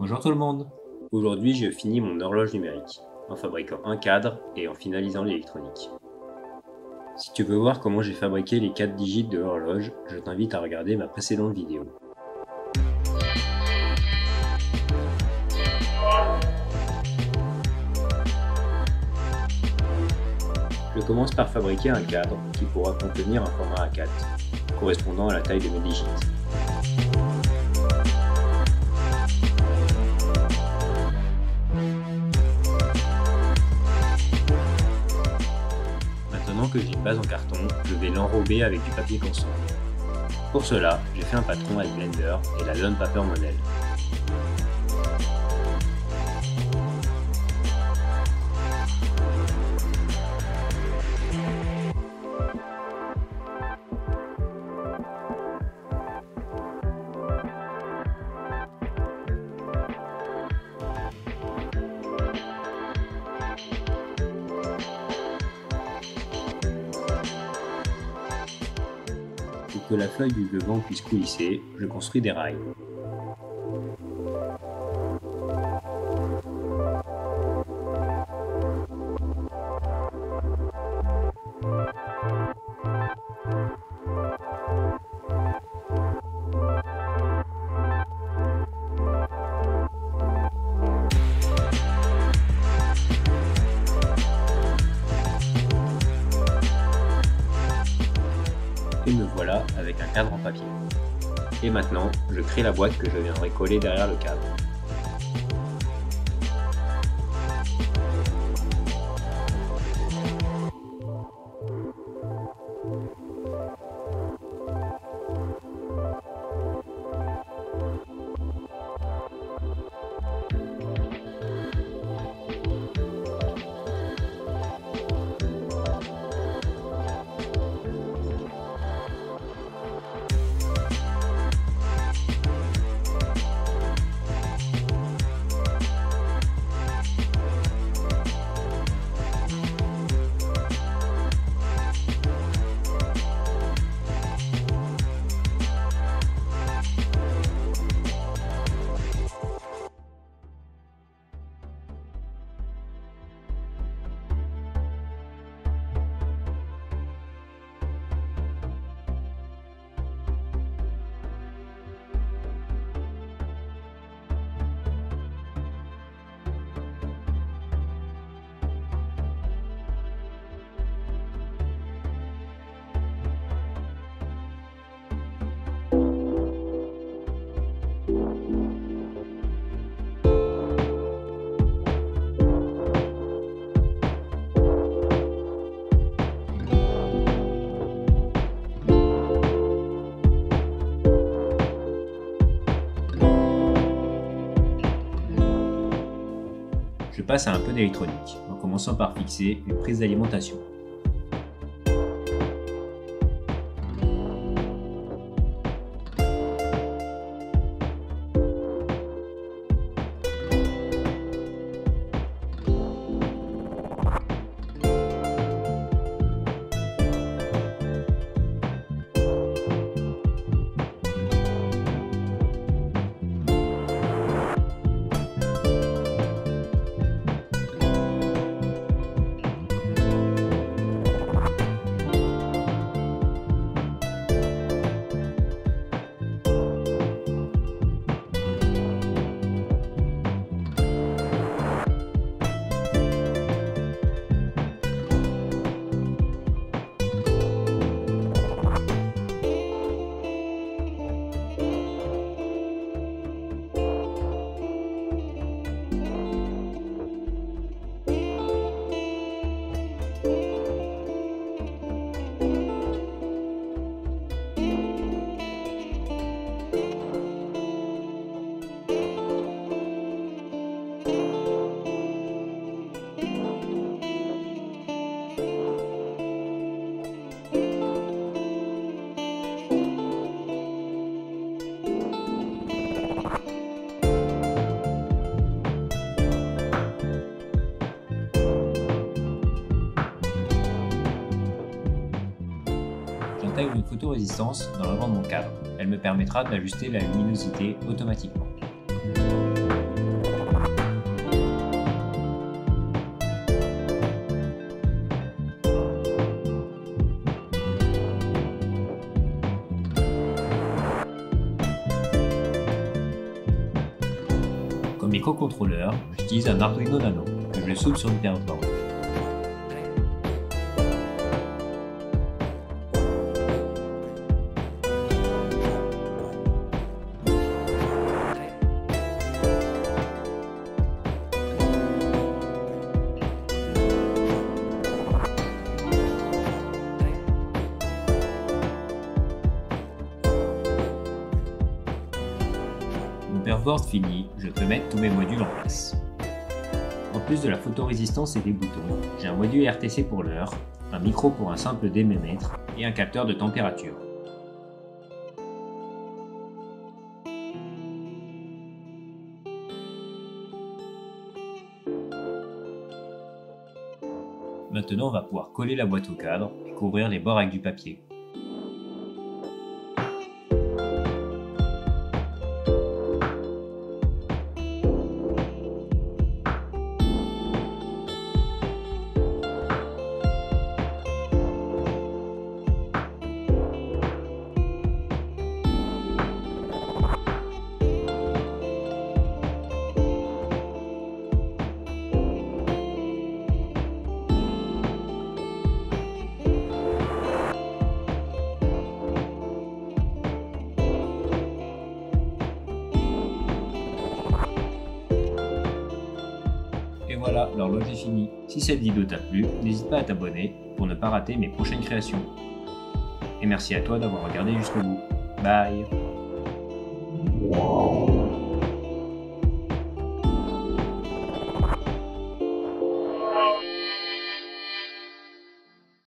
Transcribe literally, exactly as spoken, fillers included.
Bonjour tout le monde. Aujourd'hui, je finis mon horloge numérique, en fabriquant un cadre et en finalisant l'électronique. Si tu veux voir comment j'ai fabriqué les quatre digits de l'horloge, je t'invite à regarder ma précédente vidéo. Je commence par fabriquer un cadre qui pourra contenir un format A quatre, correspondant à la taille de mes digits. Maintenant que j'ai une base en carton, je vais l'enrober avec du papier constant. Pour cela, j'ai fait un patron avec Blender et la Lone Paper Model. Pour que la feuille du devant puisse coulisser, je construis des rails. Et me voilà avec un cadre en papier. Et maintenant, je crée la boîte que je viendrai coller derrière le cadre. Je passe à un peu d'électronique, en commençant par fixer une prise d'alimentation. J'intègre une photorésistance dans l'avant de mon cadre. Elle me permettra d'ajuster la luminosité automatiquement. microcontrôleur, j'utilise un Arduino Nano que je soude sur une performance. Mon perforce fini, je peux mettre tous mes modules en place. En plus de la photorésistance et des boutons, j'ai un module R T C pour l'heure, un micro pour un simple démomètre et un capteur de température. Maintenant, on va pouvoir coller la boîte au cadre et couvrir les bords avec du papier. Et voilà, l'horloge est finie. Si cette vidéo t'a plu, n'hésite pas à t'abonner pour ne pas rater mes prochaines créations. Et merci à toi d'avoir regardé jusqu'au bout. Bye.